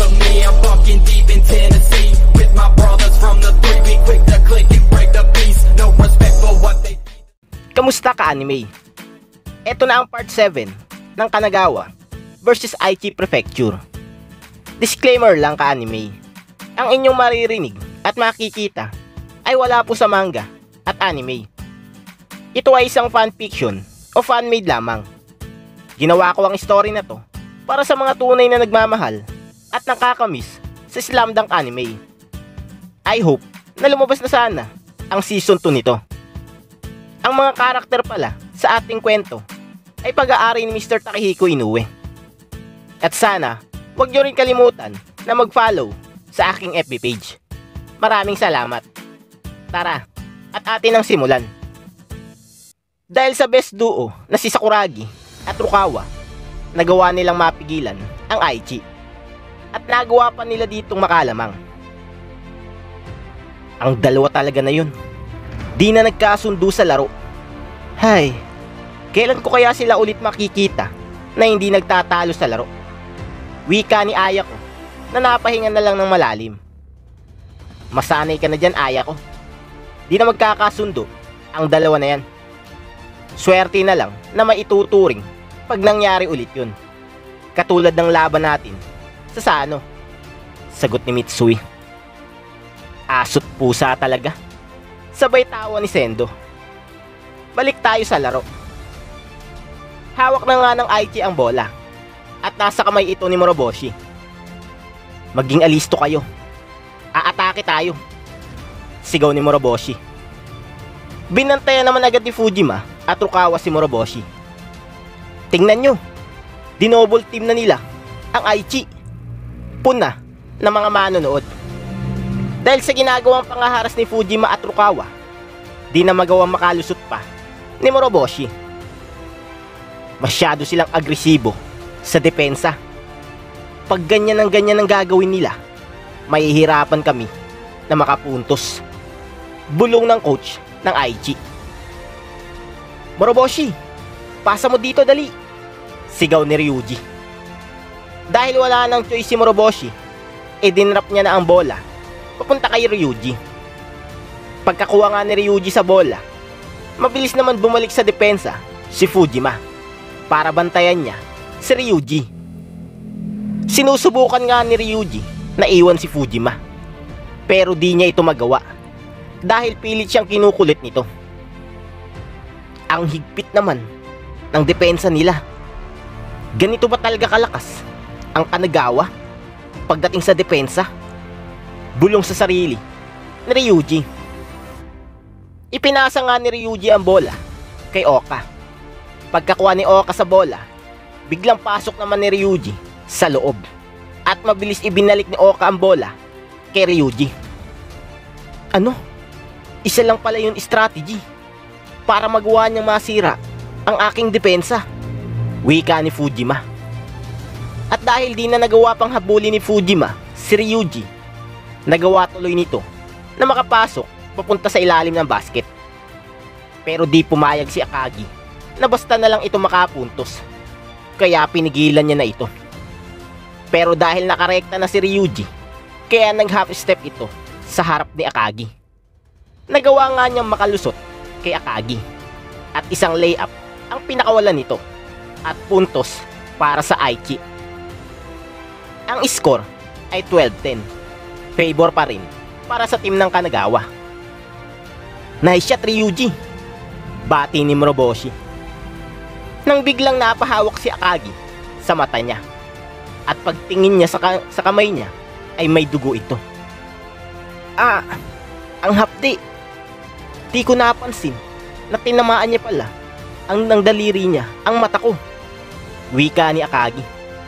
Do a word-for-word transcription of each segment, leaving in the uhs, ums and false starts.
of me, I'm bucking deep in Tennessee. With my brothers from the three, we quick to click and break the peace. No respect for what they. Kamusta ka anime? Ito na ang part seven ng Kanagawa versus Aichi Prefecture. Disclaimer lang ka anime. Ang inyong maririnig at makikita ay wala po sa manga at anime. Ito ay isang fanfiction o fan-made lamang. Ginawa ko ang story na to para sa mga tunay na nagmamahal at nakakamiss sa slam dunk anime. I hope na lumabas na sana ang season two nito. Ang mga karakter pala sa ating kwento ay pag-aari ni Mister Takehiko Inoue. At sana, huwag nyo rin kalimutan na mag-follow sa aking F B page. Maraming salamat. Tara, at atin ang simulan. Dahil sa best duo na si Sakuragi at Rukawa, nagawa nilang mapigilan ang Aichi. At nagawa pa nila ditong makalamang. Ang dalawa talaga na yun. Di na nagkasundo sa laro. Hay, kailan ko kaya sila ulit makikita na hindi nagtatalo sa laro? Wika ni Aya ko na napahinga na lang ng malalim. Masanay ka na dyan, Aya ko. Di na magkakasundo ang dalawa na yan. Swerte na lang na maituturing pag nangyari ulit yun. Katulad ng laban natin sa Sano. Sagot ni Mitsui. Asot pusa talaga. Sabay tawa ni Sendo. Balik tayo sa laro. Hawak na nga ng Aichi ang bola at nasa kamay ito ni Moroboshi. Maging alisto kayo. Aatake tayo. Sigaw ni Moroboshi. Binantayan naman agad ni Fujima at Rukawa si Moroboshi. Tingnan nyo, dinouble team na nila ang Aichi. Puna ng mga manonood. Dahil sa ginagawang pangaharas ni Fujima at Rukawa, di na magawang makalusot pa ni Moroboshi. Masyado silang agresibo sa depensa. Pag ganyan ang ganyan ang gagawin nila, mahihirapan kami na makapuntos. Bulong ng coach ng Aichi. Moroboshi, pasa mo dito dali. Sigaw ni Ryuji. Dahil wala nang choice si Moroboshi, e dinrap niya na ang bola papunta kay Ryuji. Pagkakuha nga ni Ryuji sa bola, mabilis naman bumalik sa depensa si Fujima para bantayan niya si Ryuji. Sinusubukan nga ni Ryuji na iwan si Fujima, pero di niya ito magawa dahil pilit siyang kinukulit nito. Ang higpit naman ng depensa nila. Ganito ba talaga kalakas ang Kanagawa pagdating sa depensa? Bulong sa sarili ni Ryuji. Ipinasa nga ni Ryuji ang bola kay Oka. Pagkakuha ni Oka sa bola, biglang pasok naman ni Ryuji sa loob at mabilis ibinalik ni Oka ang bola kay Ryuji. Ano? Isa lang pala yung strategy para magawa niyang masira ang aking depensa. Wika ni Fujima. At dahil di na nagawa pang habulin ni Fujima si Ryuji, nagawa tuloy nito na makapasok papunta sa ilalim ng basket. Pero di pumayag si Akagi na basta na lang ito makapuntos, kaya pinigilan niya na ito. Pero dahil nakarekta na si Ryuji, kaya nag half step ito sa harap ni Akagi. Nagawa nga niyang makalusot kay Akagi at isang layup ang pinakawalan nito at puntos para sa Aichi. Ang score ay twelve ten. Favor pa rin para sa team ng Kanagawa. Nice shot, Ryuji. Bati ni Moroboshi. Nang biglang napahawak si Akagi sa mata niya. At pagtingin niya sa, ka sa kamay niya ay may dugo ito. Ah, ang hapdi. Di ko napansin na tinamaan niya pala ang nang daliri niya ang mata ko. Wika ni Akagi.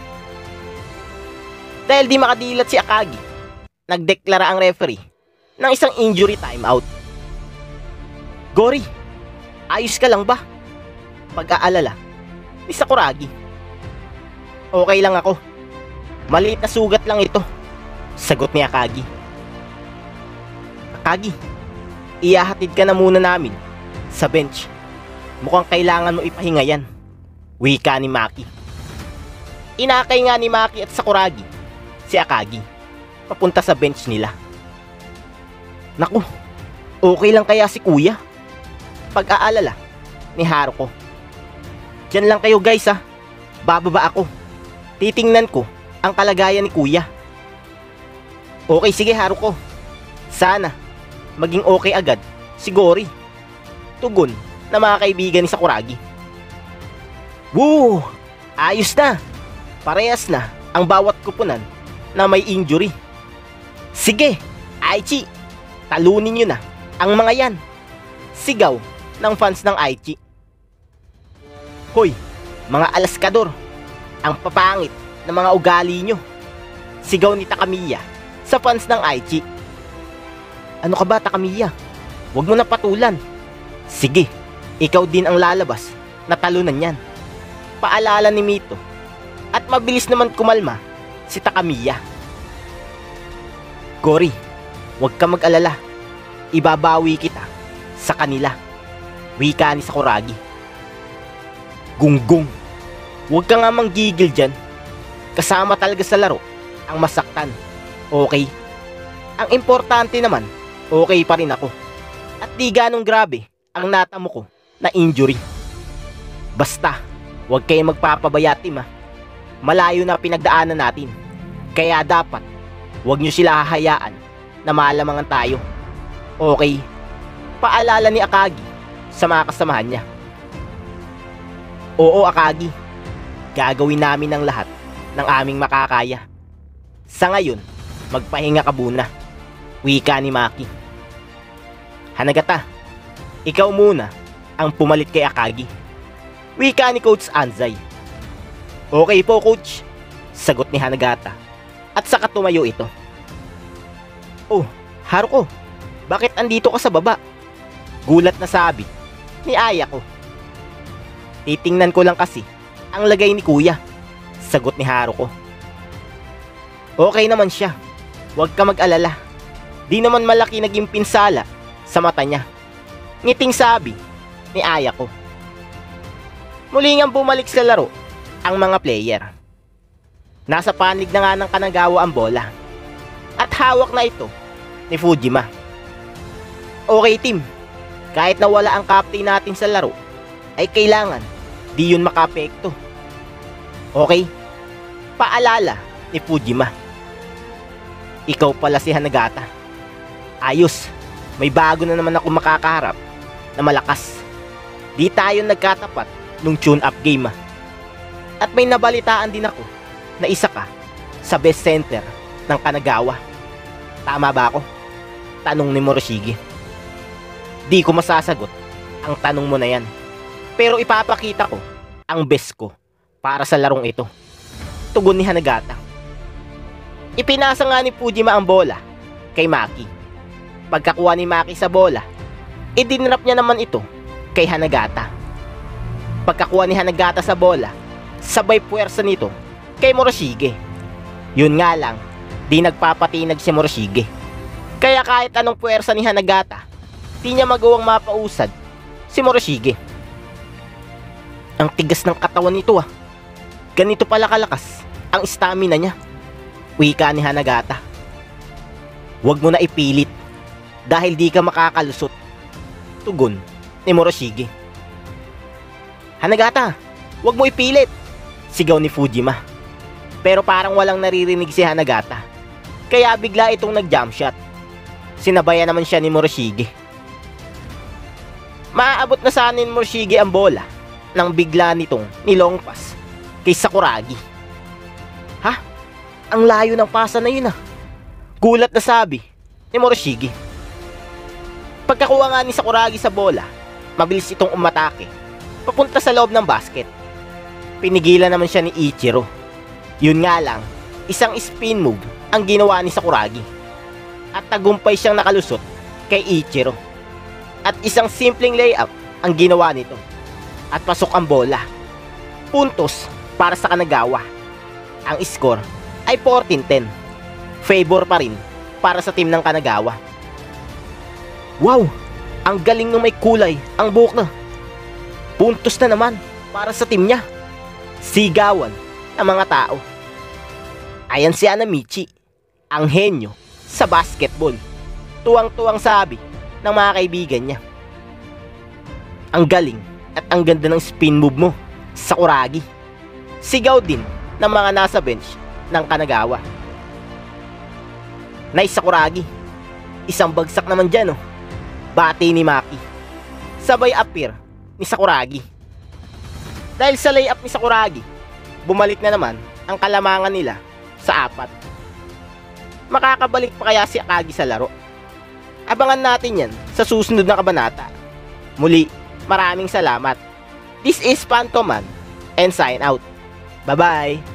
Dahil di makadilat si Akagi, nagdeklara ang referee ng isang injury timeout. Gori, ayos ka lang ba? Pag-aalala ni Sakuragi. Okay lang ako. Maliit na sugat lang ito, sagot ni Akagi. Akagi, ihahatid ka na muna namin sa bench. Mukhang kailangan mo ipahinga yan. Wika ni Maki. Inakay nga ni Maki at Sakuragi si Akagi papunta sa bench nila. Naku, okay lang kaya si kuya? Pag-aalala ni Haruko. Diyan lang kayo guys ha, bababa ako. Titingnan ko ang kalagayan ni kuya. Okay sige Haruko, sana maging okay agad si Gori. Tugon na mga kaibigan ni Sakuragi. Woo! Ayos na! Parehas na ang bawat kupunan na may injury. Sige, Aichi, talunin nyo na ang mga yan. Sigaw ng fans ng Aichi. Hoy, mga alaskador, ang papangit na mga ugali nyo. Sigaw ni Takamiya sa fans ng Aichi. Ano ka ba Takamiya? Huwag mo na patulan. Sige, ikaw din ang lalabas na talunan yan. Paalala ni Mito. At mabilis naman kumalma si Takamiya. Gori, huwag ka mag-alala. Ibabawi kita sa kanila. Wika ni Sakuragi. Gunggong, huwag ka nga manggigil dyan. Kasama talaga sa laro ang masaktan. Okay? Ang importante naman, okay pa rin ako. At di ganong grabe ang natamo ko na injury. Basta, huwag kayong magpapabaya team ha. Malayo na pinagdaanan natin. Kaya dapat, huwag nyo sila hahayaan na malamangan tayo. Okay? Paalala ni Akagi sa mga kasamahan niya. Oo Akagi, gagawin namin ang lahat ng aming makakaya. Sa ngayon, magpahinga ka muna. Wika ni Maki. Hanagata, ikaw muna ang pumalit kay Akagi. Wika ni Coach Anzai. Okay po coach, sagot ni Hanagata. At saka tumayo ito. Oh, Haruko, bakit andito ka sa baba? Gulat na sabi ni Ayako. Titingnan ko lang kasi ang lagay ni kuya, sagot ni Haruko. Okay naman siya, huwag ka mag-alala. Di naman malaki naging pinsala sa mata niya, ngiting sabi ni Ayako. Muli ngang bumalik sa laro ang mga player. Nasa panig na nga ng Kanagawa ang bola. At hawak na ito ni Fujima. Okay team, kahit nawala ang captain natin sa laro, ay kailangan di yun makaapekto. Okay? Paalala ni Fujima. Ikaw pala si Hanagata. Ayos, may bago na naman ako makakaharap na malakas. Di tayo nagkatapat nung tune-up game ah. At may nabalitaan din ako na isa ka sa best center ng Kanagawa. Tama ba ako? Tanong ni Moroshige. Di ko masasagot ang tanong mo na yan. Pero ipapakita ko ang best ko para sa larong ito. Tugon ni Hanagata. Ipinasa nga ni Fujima ang bola kay Maki. Pagkakuha ni Maki sa bola, idinrap niya naman ito kay Hanagata. Pagkakuha ni Hanagata sa bola, sabay puwersa nito kay Moroshige. Yun nga lang, di nagpapatinag si Moroshige. Kaya kahit anong puwersa ni Hanagata, di niya magawang mapausad si Moroshige. Ang tigas ng katawan nito ah. Ganito pala kalakas ang stamina niya. Wika ni Hanagata. Huwag mo na ipilit dahil di ka makakalusot. Tugon ni Moroshige. Hanagata, huwag mo ipilit, sigaw ni Fujima. Pero parang walang naririnig si Hanagata. Kaya bigla itong nag-jump shot. Sinabayan naman siya ni Moroshige. Maaabot na sana ni Moroshige ang bola nang bigla nitong nilong pass kay Sakuragi. Ha? Ang layo ng pasa na yun ah. Gulat na sabi ni Moroshige. Pagkakuha nga ni Sakuragi sa bola, mabilis itong umatake papunta sa loob ng basket. Pinigilan naman siya ni Ichiro. Yun nga lang, isang spin move ang ginawa ni Sakuragi. At tagumpay siyang nakalusot kay Ichiro. At isang simpleng layup ang ginawa nito. At pasok ang bola. Puntos para sa Kanagawa. Ang score ay fourteen ten. Favor pa rin para sa team ng Kanagawa. Wow! Ang galing ng may kulay ang buhok na. Puntos na naman para sa team niya. Sigawan ng mga tao. Ayan si Anamichi, ang henyo sa basketball. Tuwang-tuwang sabi ng mga kaibigan niya. Ang galing at ang ganda ng spin move mo, Sakuragi. Sigaw din ng mga nasa bench ng Kanagawa. Nice, Sakuragi. Isang bagsak naman dyan, oh. Bati ni Maki. Sabay appear ni Sakuragi. Dahil sa layup ni Sakuragi, bumalik na naman ang kalamangan nila sa apat. Makakabalik pa kaya si Akagi sa laro? Abangan natin yan sa susunod na kabanata. Muli, maraming salamat. This is Pantoman and sign out. Bye-bye!